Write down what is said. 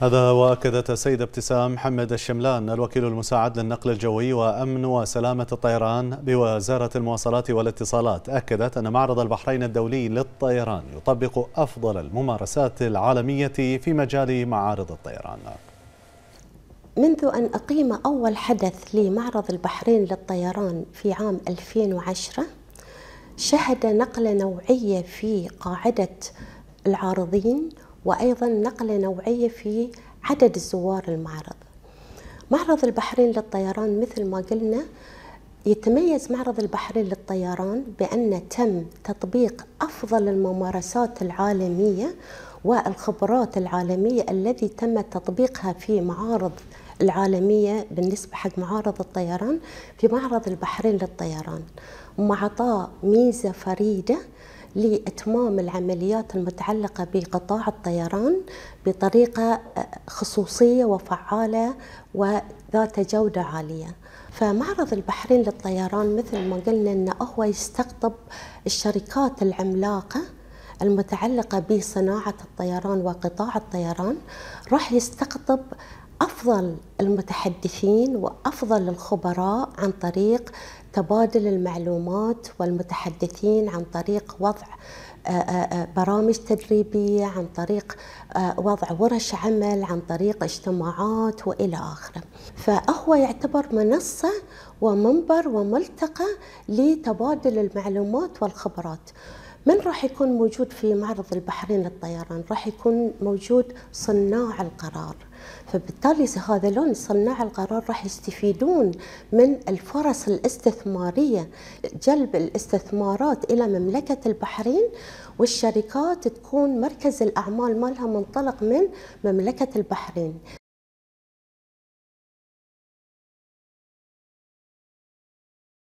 هذا وأكدت السيدة ابتسام محمد الشملان الوكيل المساعد للنقل الجوي وأمن وسلامة الطيران بوزارة المواصلات والاتصالات، أكدت أن معرض البحرين الدولي للطيران يطبق أفضل الممارسات العالمية في مجال معارض الطيران. منذ أن أقيم أول حدث لمعرض البحرين للطيران في عام 2010 شهد نقلة نوعية في قاعدة العارضين وأيضا نقلة نوعية في عدد الزوار المعرض. معرض البحرين للطيران مثل ما قلنا يتميز معرض البحرين للطيران بأن تم تطبيق أفضل الممارسات العالمية والخبرات العالمية التي تم تطبيقها في معارض العالمية بالنسبة حق معارض الطيران في معرض البحرين للطيران، مع عطاء ميزة فريدة لإتمام العمليات المتعلقة بقطاع الطيران بطريقة خصوصية وفعالة وذات جودة عالية. فمعرض البحرين للطيران مثل ما قلنا أنه هو يستقطب الشركات العملاقة المتعلقة بصناعة الطيران وقطاع الطيران، راح يستقطب أفضل المتحدثين وأفضل الخبراء عن طريق تبادل المعلومات والمتحدثين، عن طريق وضع برامج تدريبية، عن طريق وضع ورش عمل، عن طريق اجتماعات وإلى آخره. فهو يعتبر منصة ومنبر وملتقى لتبادل المعلومات والخبرات. من راح يكون موجود في معرض البحرين للطيران؟ راح يكون موجود صناع القرار، فبالتالي هذولون صناع القرار راح يستفيدون من الفرص الاستثمارية، جلب الاستثمارات إلى مملكة البحرين، والشركات تكون مركز الأعمال مالها منطلق من مملكة البحرين.